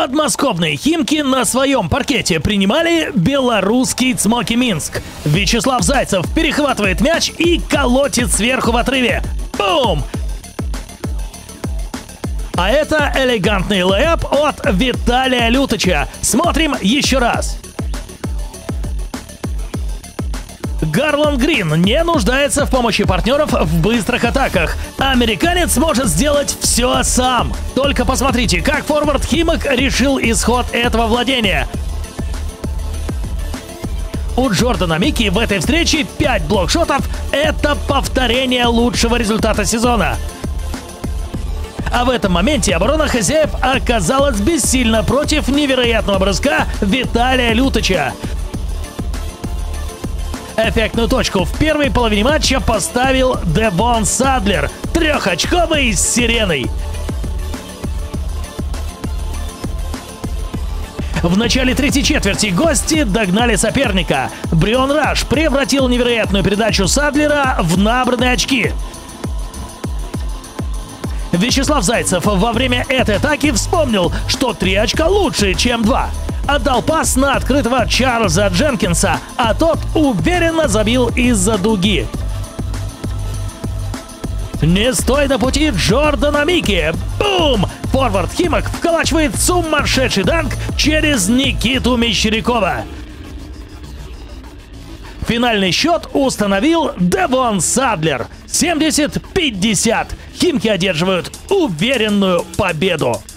Подмосковные Химки на своем паркете принимали белорусский Цмоки Минск. Вячеслав Зайцев перехватывает мяч и колотит сверху в отрыве. Бум! А это элегантный лейап от Виталия Лютыча. Смотрим еще раз. Гарланд Грин не нуждается в помощи партнеров в быстрых атаках. Американец может сделать все сам. Только посмотрите, как форвард Химок решил исход этого владения. У Джордана Мики в этой встрече 5 блокшотов. Это повторение лучшего результата сезона. А в этом моменте оборона хозяев оказалась бессильна против невероятного броска Виталия Лютыча. Эффектную точку в первой половине матча поставил Девон Садлер, трехочковый с сиреной. В начале третьей четверти гости догнали соперника. Брион Раш превратил невероятную передачу Садлера в набранные очки. Вячеслав Зайцев во время этой атаки вспомнил, что 3 очка лучше, чем 2. Отдал пас на открытого Чарльза Дженкинса, а тот уверенно забил из-за дуги. Не стой на пути Джордана Мики. Бум! Форвард Химок вколачивает сумасшедший данк через Никиту Мещерякова. Финальный счет установил Девон Садлер. 70-50. Химки одерживают уверенную победу.